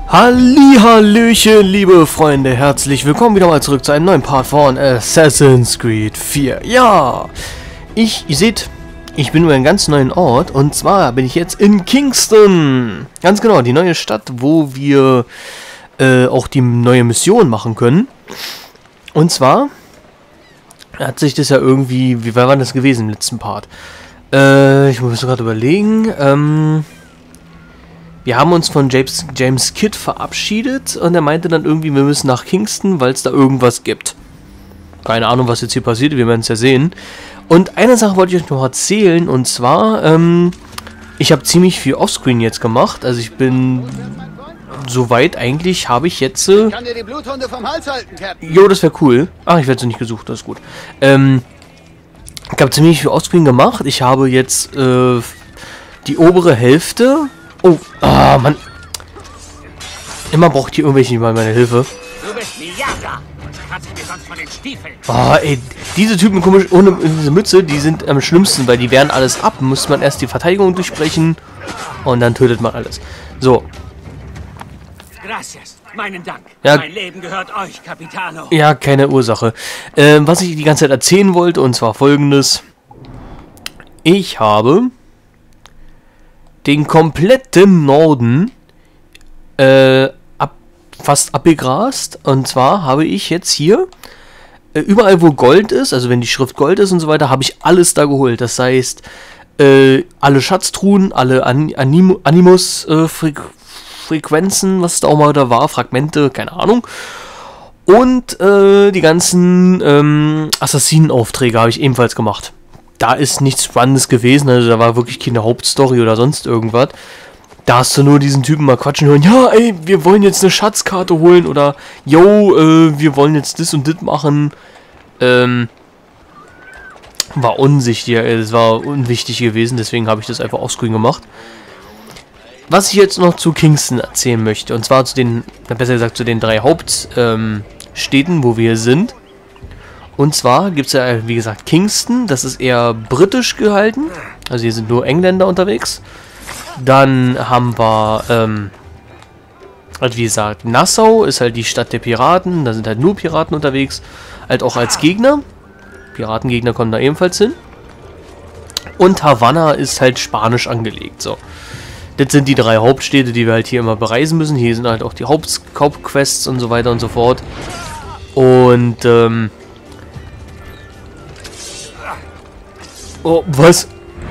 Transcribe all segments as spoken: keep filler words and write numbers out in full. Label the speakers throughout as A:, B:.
A: Hallihallöchen, liebe Freunde, herzlich willkommen wieder mal zurück zu einem neuen Part von Assassin's Creed vier. Ja, ich, ihr seht, ich bin über einen ganz neuen Ort und zwar bin ich jetzt in Kingston. Ganz genau, die neue Stadt, wo wir äh, auch die neue Mission machen können. Und zwar hat sich das ja irgendwie, wie war das gewesen im letzten Part? Äh, ich muss gerade überlegen, ähm... wir haben uns von James, James Kidd verabschiedet und er meinte dann irgendwie, wir müssen nach Kingston, weil es da irgendwas gibt. Keine Ahnung, was jetzt hier passiert, wir werden es ja sehen. Und eine Sache wollte ich euch noch erzählen, und zwar, ähm, ich habe ziemlich viel Offscreen jetzt gemacht. Also ich bin soweit eigentlich, habe ich jetzt... Äh,
B: ich kann dir die Bluthunde vom Hals halten, Captain.
A: Jo, das wäre cool. Ach, ich werde sie nicht gesucht, das ist gut. Ähm, ich habe ziemlich viel Offscreen gemacht. Ich habe jetzt äh, die obere Hälfte... Oh, ah, Mann. Immer braucht hier irgendwelche mal meine Hilfe.
B: Du bist Miyaka. Kratzt mir sonst von den Stiefeln.
A: Ah, ey, diese Typen komisch ohne diese Mütze, die sind am schlimmsten, weil die wehren alles ab. Muss man erst die Verteidigung durchbrechen und dann tötet man alles. So.
B: Gracias. Meinen Dank.
A: Ja,
B: mein Leben gehört euch, Capitano.
A: Ja, keine Ursache. Ähm, was ich die ganze Zeit erzählen wollte, und zwar folgendes. Ich habe den kompletten Norden äh, ab, fast abgegrast. Und zwar habe ich jetzt hier äh, überall, wo Gold ist, also wenn die Schrift Gold ist und so weiter, habe ich alles da geholt. Das heißt, äh, alle Schatztruhen, alle An Anim Animus-Frequenzen, äh, was da auch mal da war, Fragmente, keine Ahnung. Und äh, die ganzen ähm, Assassinen-Aufträge habe ich ebenfalls gemacht. Da ist nichts Spannendes gewesen, also da war wirklich keine Hauptstory oder sonst irgendwas. Da hast du nur diesen Typen mal quatschen hören, ja, ey, wir wollen jetzt eine Schatzkarte holen oder, yo, äh, wir wollen jetzt das und das machen. Ähm, war unsichtig, es war unwichtig gewesen, deswegen habe ich das einfach offscreen gemacht. Was ich jetzt noch zu Kingston erzählen möchte, und zwar zu den, besser gesagt zu den drei Hauptstädten, ähm, wo wir sind. Und zwar gibt es ja, wie gesagt, Kingston. Das ist eher britisch gehalten. Also hier sind nur Engländer unterwegs. Dann haben wir, ähm, halt wie gesagt, Nassau ist halt die Stadt der Piraten. Da sind halt nur Piraten unterwegs. Halt auch als Gegner. Piratengegner kommen da ebenfalls hin. Und Havanna ist halt spanisch angelegt. So. Das sind die drei Hauptstädte, die wir halt hier immer bereisen müssen. Hier sind halt auch die Haupt Hauptquests und so weiter und so fort. Und, ähm... oh, was?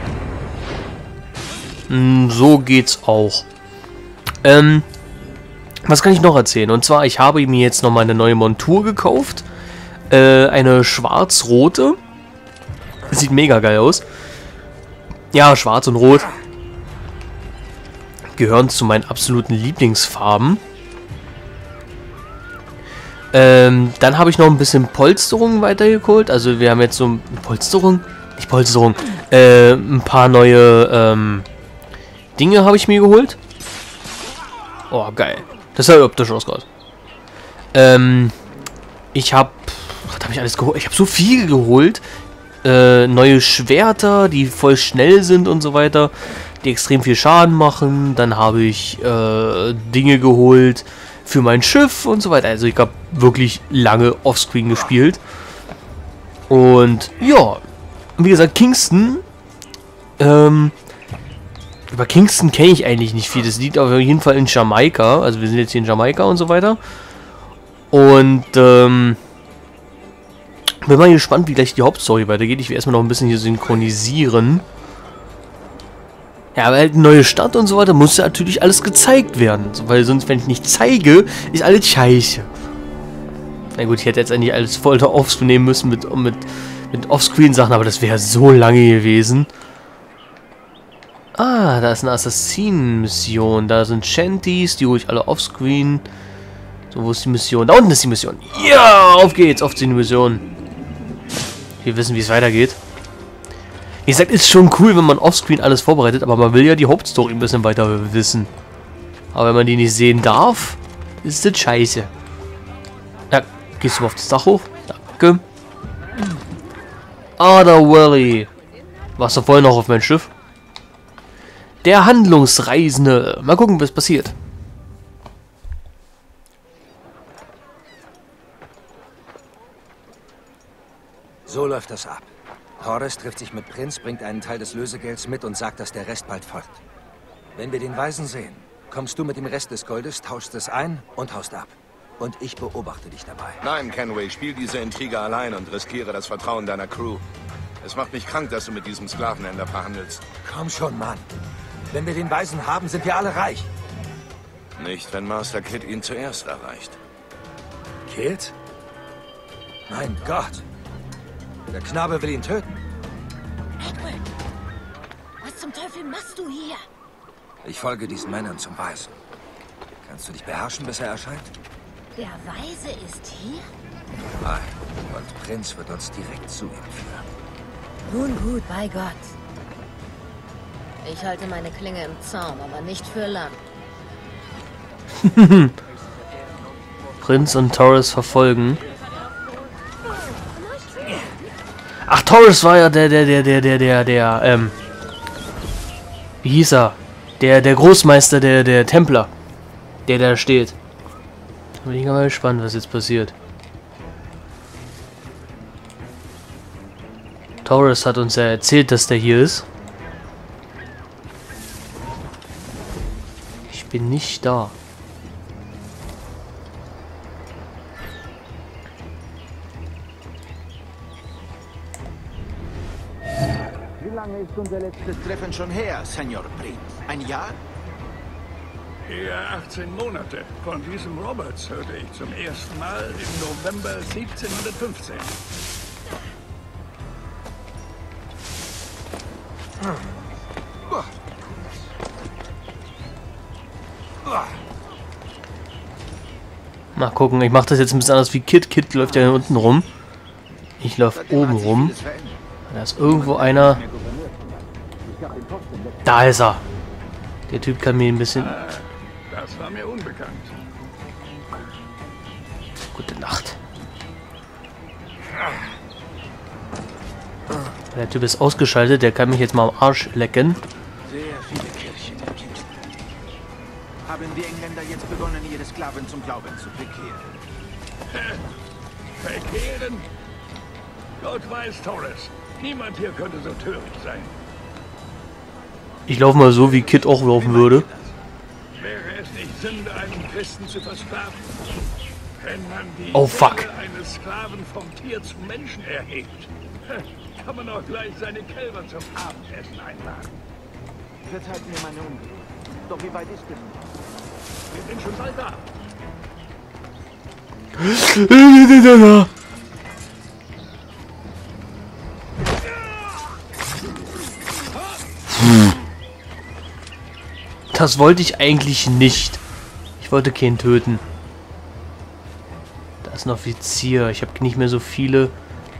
A: Hm, so geht's auch. Ähm, was kann ich noch erzählen? Und zwar, ich habe mir jetzt nochmal eine neue Montur gekauft. Äh, eine schwarz-rote. Sieht mega geil aus. Ja, schwarz und rot gehören zu meinen absoluten Lieblingsfarben. Ähm, dann habe ich noch ein bisschen Polsterung weitergeholt. Also wir haben jetzt so... Polsterung? Nicht Polsterung, äh, ein paar neue ähm, Dinge habe ich mir geholt. Oh, geil. Das sah optisch aus gerade. Ähm, ich habe, was habe ich alles geholt? Ich habe so viel geholt. Äh, neue Schwerter, die voll schnell sind und so weiter, die extrem viel Schaden machen. Dann habe ich äh, Dinge geholt für mein Schiff und so weiter. Also ich habe wirklich lange Offscreen gespielt. Und ja, wie gesagt, Kingston, ähm, über Kingston kenne ich eigentlich nicht viel. Das liegt auf jeden Fall in Jamaika. Also wir sind jetzt hier in Jamaika und so weiter. Und, ähm, bin mal gespannt, wie gleich die Hauptstory weitergeht. Ich will erstmal noch ein bisschen hier synchronisieren. Ja, weil halt eine neue Stadt und so weiter muss ja natürlich alles gezeigt werden. Weil sonst, wenn ich nicht zeige, ist alles scheiße. Na gut, ich hätte jetzt eigentlich alles voll aufnehmen müssen mit, mit Mit Offscreen-Sachen, aber das wäre so lange gewesen. Ah, da ist eine Assassinen-Mission. Da sind Shanties, die hole ich alle offscreen. So, wo ist die Mission? Da unten ist die Mission. Ja, auf geht's, auf die Mission. Wir wissen, wie es weitergeht. Wie gesagt, ist schon cool, wenn man offscreen alles vorbereitet, aber man will ja die Hauptstory ein bisschen weiter wissen. Aber wenn man die nicht sehen darf, ist das scheiße. Ja, gehst du mal auf das Dach hoch? Danke. Ada Wally. Warst du vorhin noch auf mein Schiff? Der Handlungsreisende. Mal gucken, was passiert.
C: So läuft das ab. Torres trifft sich mit Prinz, bringt einen Teil des Lösegelds mit und sagt, dass der Rest bald folgt. Wenn wir den Weisen sehen, kommst du mit dem Rest des Goldes, tauschst es ein und haust ab. Und ich beobachte dich dabei.
D: Nein, Kenway, spiel diese Intrige allein und riskiere das Vertrauen deiner Crew. Es macht mich krank, dass du mit diesem Sklavenhändler verhandelst.
C: Komm schon, Mann. Wenn wir den Weisen haben, sind wir alle reich.
D: Nicht, wenn Master Kid ihn zuerst erreicht.
C: Kid? Mein Gott. Der Knabe will ihn töten.
E: Edward, was zum Teufel machst du hier?
C: Ich folge diesen Männern zum Weisen. Kannst du dich beherrschen, bis er erscheint?
E: Der Weise ist hier?
C: Nein. Und Prinz wird uns direkt zu ihm führen.
E: Nun gut, bei Gott. Ich halte meine Klinge im Zaum, aber nicht für lang.
A: Prinz und Torres verfolgen. Ach, Torres war ja der, der, der, der, der, der, der, ähm, wie hieß er? Der, der Großmeister der, der Templer. Der da steht. Da bin ich mal gespannt, was jetzt passiert. Torres hat uns ja erzählt, dass der hier ist. Ich bin nicht da.
F: Wie lange ist unser letztes Treffen schon her, Senor Prinz? Ein Jahr?
G: Eher achtzehn Monate. Von diesem Roberts hörte ich zum ersten Mal im November siebzehnhundertfünfzehn.
A: Mal gucken, ich mache das jetzt ein bisschen anders wie Kid. Kid läuft ja unten rum. Ich laufe oben rum. Da ist irgendwo einer. Da ist er. Der Typ kann mir ein bisschen...
G: Das war mir unbekannt.
A: Gute Nacht. Der Typ ist ausgeschaltet, der kann mich jetzt mal am Arsch lecken.
F: Sehr viele Kirchen in Kingston. Haben die Engländer jetzt begonnen, ihre Sklaven zum Glauben zu bekehren?
G: Verkehren? Gott weiß, Torres. Niemand hier könnte so töricht sein.
A: Ich laufe mal so, wie Kid auch laufen würde.
G: Wäre es nicht Sünde, einen Christen zu versklaven? Wenn man die
A: Oh, fuck.
G: Seele eines Sklaven vom Tier zum Menschen erhebt, kann man auch gleich seine Kälber zum Abendessen einladen.
F: Verzeiht mir meine Ungeduld. Doch wie weit ist es?
G: Wir sind schon bald da.
A: Das wollte ich eigentlich nicht. Ich wollte keinen töten. Da ist ein Offizier. Ich habe nicht mehr so viele.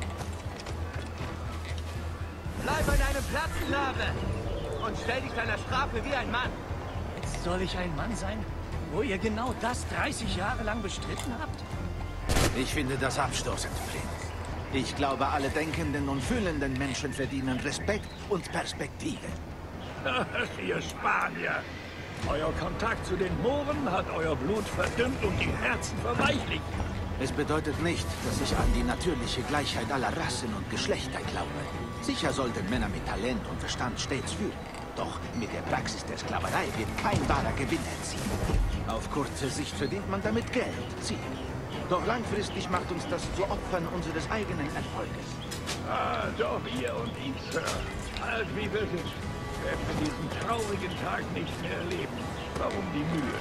H: Bleib an deinem Platz, Sklave! Und stell dich deiner Strafe wie ein Mann!
B: Soll ich ein Mann sein, wo ihr genau das dreißig Jahre lang bestritten habt?
F: Ich finde das abstoßend, Prinz. Ich glaube, alle denkenden und fühlenden Menschen verdienen Respekt und Perspektive.
G: Ach, ihr Spanier! Euer Kontakt zu den Mohren hat euer Blut verdünnt und die Herzen verweichlicht.
F: Es bedeutet nicht, dass ich an die natürliche Gleichheit aller Rassen und Geschlechter glaube. Sicher sollten Männer mit Talent und Verstand stets führen. Doch mit der Praxis der Sklaverei wird kein wahrer Gewinn erzielt. Auf kurze Sicht verdient man damit Geld, Ziel. Doch langfristig macht uns das zu Opfern unseres eigenen Erfolges.
G: Ah, doch ihr und ich, Sir. Alt wie wir sind, werden wir diesen traurigen Tag nicht mehr erleben. Warum die Mühe?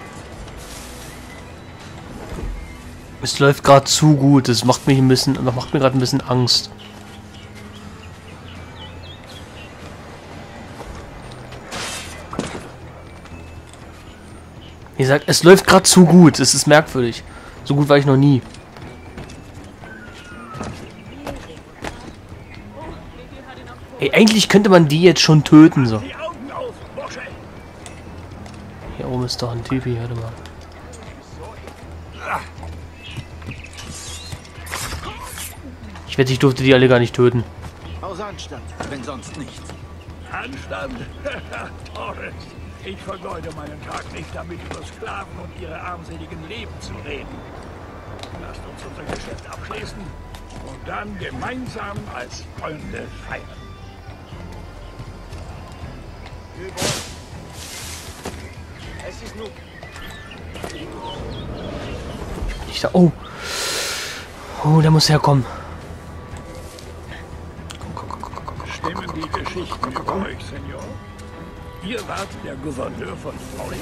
A: Es läuft gerade zu gut. Es macht mich ein bisschen, macht mir gerade ein bisschen Angst. Wie gesagt, es läuft gerade zu gut. Es ist merkwürdig. So gut war ich noch nie. Ey, eigentlich könnte man die jetzt schon töten, so.
G: Die Augen auf, Bursche!
A: Hier oben ist doch ein Typ, hier, warte mal. Ich wette, ich durfte die alle gar nicht töten.
F: Aus Anstand, wenn sonst nichts.
G: Anstand? Torres, ich vergeude meinen Tag nicht damit, über Sklaven und ihre armseligen Leben zu reden. Lasst uns unser Geschäft abschließen Und dann gemeinsam als Freunde feiern.
H: Es ist nur...
A: Ich da. Oh. Oh, der muss herkommen.
G: Stimmen die Geschichten über euch, Senor? Ihr wart der Gouverneur von Florida.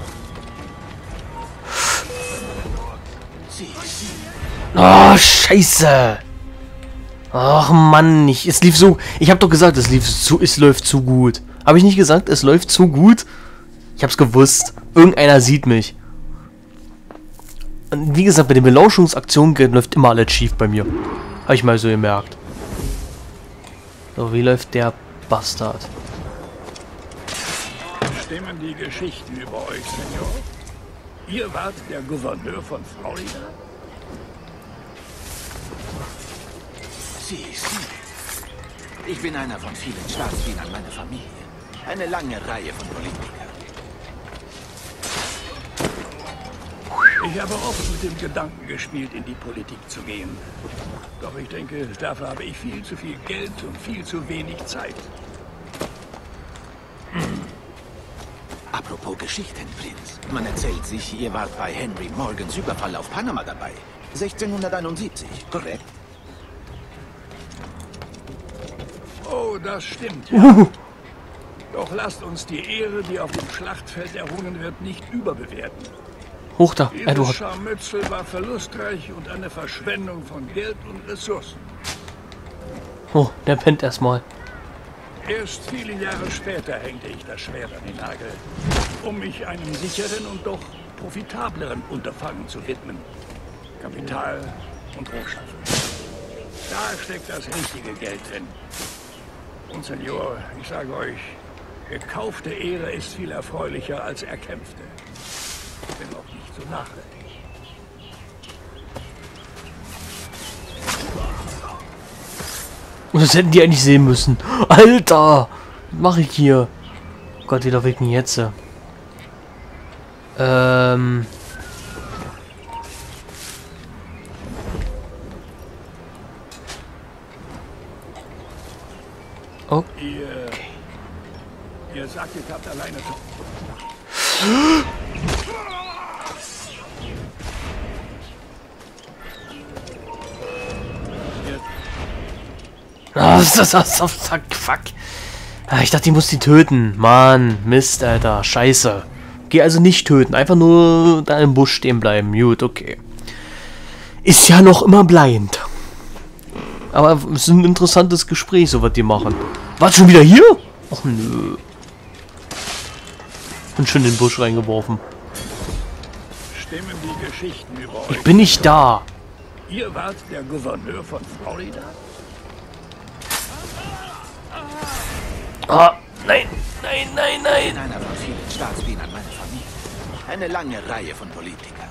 F: Sie, sie.
A: Oh, scheiße. Ach Mann, ich, es lief so... Ich habe doch gesagt, es lief zu, es läuft zu gut. Habe ich nicht gesagt, es läuft zu gut? Ich hab's gewusst. Irgendeiner sieht mich. Und wie gesagt, bei den Belauschungsaktionen läuft immer alles schief bei mir. Habe ich mal so gemerkt. So, wie läuft der Bastard?
G: Stimmen die Geschichten über euch, Senor? Ihr wart der Gouverneur von Florida?
F: Sie, sie. Ich bin einer von vielen Staatsdienern meiner Familie. Eine lange Reihe von Politikern.
G: Ich habe oft mit dem Gedanken gespielt, in die Politik zu gehen. Doch ich denke, dafür habe ich viel zu viel Geld und viel zu wenig Zeit.
F: Apropos Geschichten, Prinz. Man erzählt sich, ihr wart bei Henry Morgans Überfall auf Panama dabei. sechzehnhunderteinundsiebzig, korrekt?
G: Oh, das stimmt, ja. Doch lasst uns die Ehre, die auf dem Schlachtfeld errungen wird, nicht überbewerten.
A: Hoch da,
G: Dieses
A: Edward.
G: Scharmützel war verlustreich und eine Verschwendung von Geld und Ressourcen.
A: Oh, der pennt erstmal.
G: Erst viele Jahre später hängte ich das Schwert an den Nagel, um mich einem sicheren und doch profitableren Unterfangen zu widmen. Kapital und Rohstoffe. Da steckt das richtige Geld drin. Und Senor, ich sage euch, gekaufte Ehre ist viel erfreulicher als erkämpfte. Wenn auch nicht so nachhaltig.
A: Und das hätten die eigentlich sehen müssen. Alter! Was mache ich hier? Oh Gott, wie laufe ich denn jetzt? Ähm... Oh.
G: Ihr, ihr sagt, ihr habt alleine...
A: Ah, das ist das, das, fuck, fuck. Ah, ich dachte, ich muss die töten. Mann, Mist, Alter, scheiße. Geh also nicht töten, einfach nur da im Busch stehen bleiben. Gut, okay. Ist ja noch immer blind. Aber es ist ein interessantes Gespräch, so was die machen. Was, schon wieder hier? Ach nö. Und schon in den Busch reingeworfen.
G: Stimmen die Geschichten über euch?
A: Ich bin nicht da.
G: Ihr wart der Gouverneur von Florida?
A: Ah, nein, nein, nein,
F: Ich
A: nein.
F: bin einer von vielen Staatsdienern meiner Familie. Eine lange Reihe von Politikern.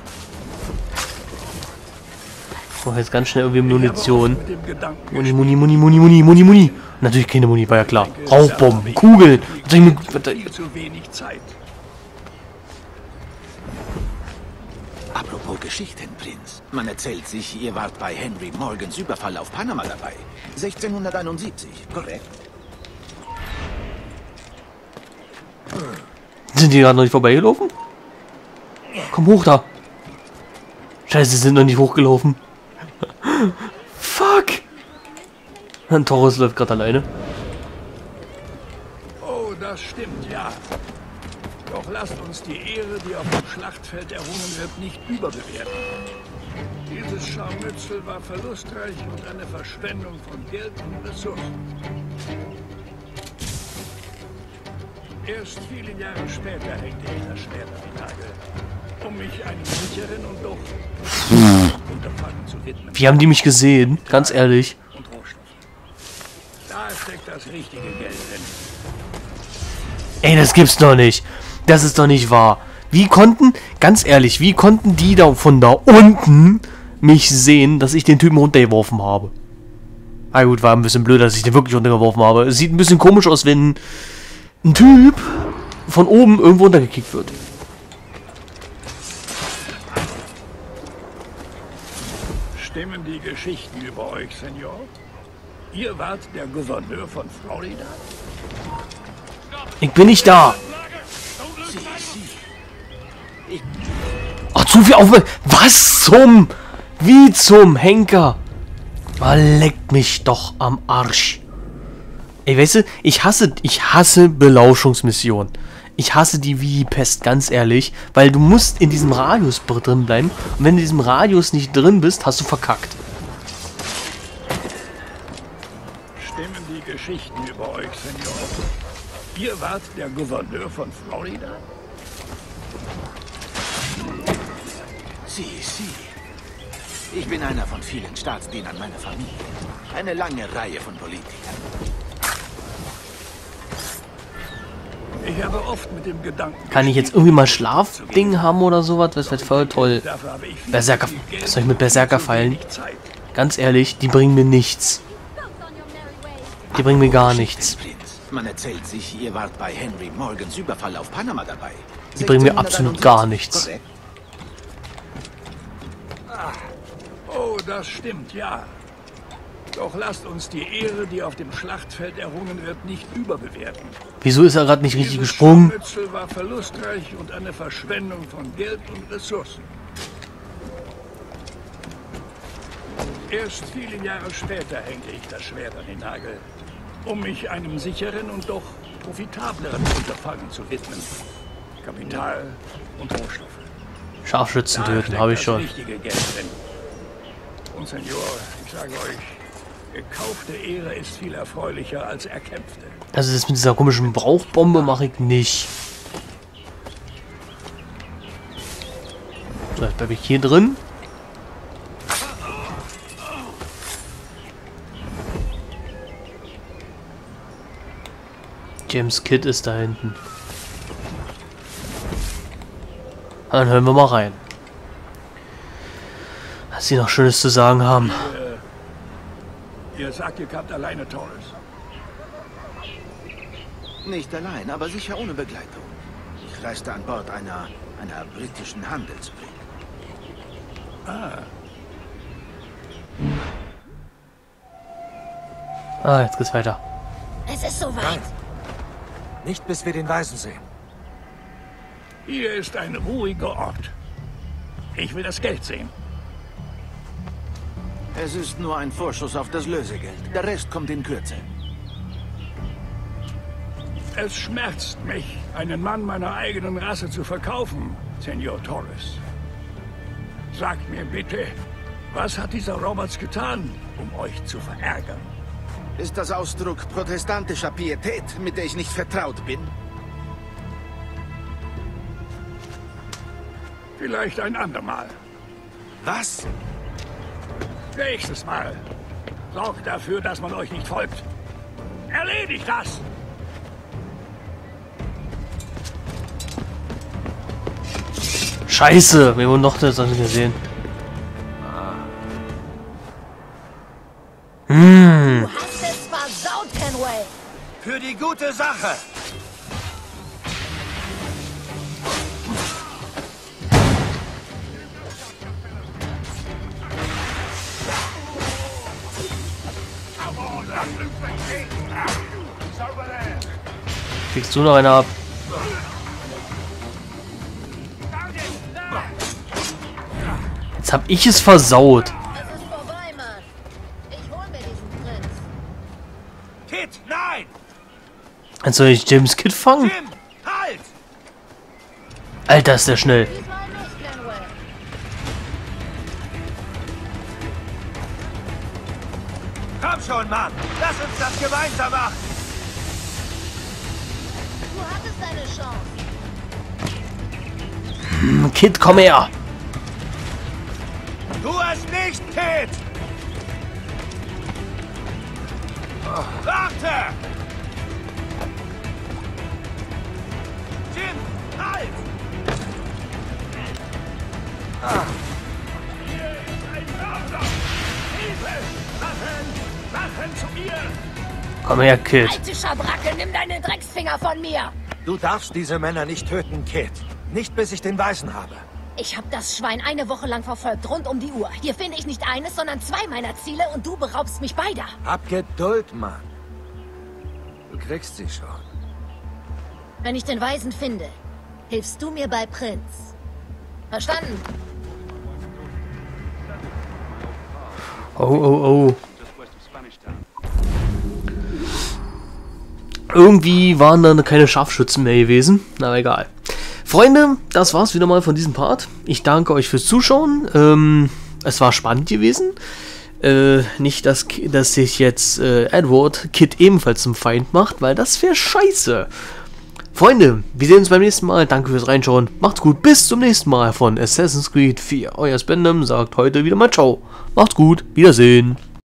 A: Ich brauche jetzt ganz schnell irgendwie Munition.
G: Mit dem Gedanken
A: Muni, Muni, Muni, Muni, Muni, Muni, Muni. Natürlich keine Muni, war ja klar. Rauchbomben, Kugeln. Was soll ich mit-
G: viel zu wenig Zeit.
F: Apropos Geschichten, Prinz. Man erzählt sich, ihr wart bei Henry Morgans Überfall auf Panama dabei. sechzehnhunderteinundsiebzig, korrekt?
A: Sind die gerade noch nicht vorbeigelaufen? Komm hoch da. Scheiße, sie sind noch nicht hochgelaufen. Fuck. Ein Torres läuft gerade alleine.
G: Oh, das stimmt, ja. Doch lasst uns die Ehre, die auf dem Schlachtfeld errungen wird, nicht überbewerten. Dieses Scharmützel war verlustreich und eine Verschwendung von Geld und Ressourcen. Erst viele Jahre später hängte ich das Schwert an den Nagel, um mich einem sicheren und doch Unterfangen zu widmen.
A: Wie haben die mich gesehen? Ganz ehrlich.
G: Und Rohstoffe. Da steckt das richtige Geld drin.
A: Ey, das gibt's doch nicht. Das ist doch nicht wahr. Wie konnten, ganz ehrlich, wie konnten die da von da unten mich sehen, dass ich den Typen runtergeworfen habe? Na gut, war ein bisschen blöd, dass ich den wirklich runtergeworfen habe. Es sieht ein bisschen komisch aus, wenn ein Typ von oben irgendwo runtergekickt wird.
G: Stimmen die Geschichten über euch, Senor? Ihr wart der Gouverneur von Florida?
A: Ich bin nicht da. Ach, zu viel Aufmerksamkeit. Was zum... Wie zum Henker? Ah, leckt mich doch am Arsch. Ey, weißt du, ich hasse, ich hasse Belauschungsmissionen. Ich hasse die wie die Pest, ganz ehrlich. Weil du musst in diesem Radius drin bleiben. Und wenn du in diesem Radius nicht drin bist, hast du verkackt.
G: Stimmen die Geschichten über euch, Senor? Ihr wart der Gouverneur von Florida?
F: Sie, Sie. Ich bin einer von vielen Staatsdienern meiner Familie. Eine lange Reihe von Politikern.
G: Ich habe oft mit dem Gedanken...
A: Kann ich jetzt irgendwie mal Schlafding haben oder sowas? Das wird voll toll. Berserker... Was soll ich mit Berserker feilen? Ganz ehrlich, die bringen mir nichts. Die bringen mir gar nichts.
F: Man erzählt sich, ihr wart bei Henry Morgans Überfall auf Panama dabei.
A: Die bringen mir absolut gar nichts.
G: Oh, das stimmt, ja. Doch lasst uns die Ehre, die auf dem Schlachtfeld errungen wird, nicht überbewerten.
A: Wieso ist er gerade nicht richtig gesprungen?
G: Dieses Scharmützel war verlustreich und eine Verschwendung von Geld und Ressourcen. Erst viele Jahre später hängte ich das Schwert an den Nagel, um mich einem sicheren und doch profitableren Unterfangen zu widmen. Kapital und Rohstoffe.
A: Scharfschützen töten, habe ich schon.
G: Und Senor, ich sage euch, gekaufte Ehre ist viel erfreulicher als erkämpfte.
A: Also das mit dieser komischen Brauchbombe mache ich nicht. So, jetzt bleibe ich hier drin. James Kidd ist da hinten. Dann hören wir mal rein. Was sie noch Schönes zu sagen haben.
G: Ihr, ihr sagt, ihr kamt alleine, Torres.
F: Nicht allein, aber sicher ohne Begleitung. Ich reiste an Bord einer, einer britischen Handelsbrigg.
G: Ah.
A: Ah, jetzt geht's weiter.
E: Es ist soweit.
C: Nein. Nicht bis wir den Weisen sehen.
G: Hier ist ein ruhiger Ort. Ich will das Geld sehen.
F: Es ist nur ein Vorschuss auf das Lösegeld. Der Rest kommt in Kürze.
G: Es schmerzt mich, einen Mann meiner eigenen Rasse zu verkaufen, Senor Torres. Sagt mir bitte, was hat dieser Roberts getan, um euch zu verärgern?
F: Ist das Ausdruck protestantischer Pietät, mit der ich nicht vertraut bin?
G: Vielleicht ein andermal.
F: Was?
G: Nächstes Mal. Sorgt dafür, dass man euch nicht folgt. Erledigt das!
A: Scheiße, wir wurden noch das gesehen. Hm.
E: Du hast es versaut, Kenway.
C: Für die gute Sache!
A: Kriegst du noch eine ab? Jetzt hab ich es versaut.
E: Es ist vorbei, Mann. Ich hol mir diesen Prinz.
C: Kid, nein!
A: Jetzt soll ich James Kidd fangen?
C: Jim, halt!
A: Alter, ist der schnell.
E: Diesmal nicht, Kenway.
C: Komm schon, Mann! Lass uns das gemeinsam machen!
E: Du hattest deine Chance.
A: Hm, Kidd, komm her!
C: Tu es nicht, Kid! Oh. Warte! Jim, halt! Ah.
A: Komm her, Kidd.
E: Alte Schabracke, nimm deine Drecksfinger von mir.
C: Du darfst diese Männer nicht töten, Kid. Nicht bis ich den Weisen habe.
E: Ich habe das Schwein eine Woche lang verfolgt, rund um die Uhr. Hier finde ich nicht eines, sondern zwei meiner Ziele und du beraubst mich beider.
C: Hab Geduld, Mann. Du kriegst sie schon.
E: Wenn ich den Weisen finde, hilfst du mir bei Prinz. Verstanden?
A: Oh, oh, oh. Irgendwie waren da keine Scharfschützen mehr gewesen. Na egal. Freunde, das war's wieder mal von diesem Part. Ich danke euch fürs Zuschauen. Ähm, es war spannend gewesen. Äh, nicht, dass, dass sich jetzt äh, Edward Kid ebenfalls zum Feind macht, weil das wäre scheiße. Freunde, wir sehen uns beim nächsten Mal. Danke fürs Reinschauen. Macht's gut. Bis zum nächsten Mal von Assassin's Creed vier. Euer Spendem sagt heute wieder mal Ciao. Macht's gut. Wiedersehen.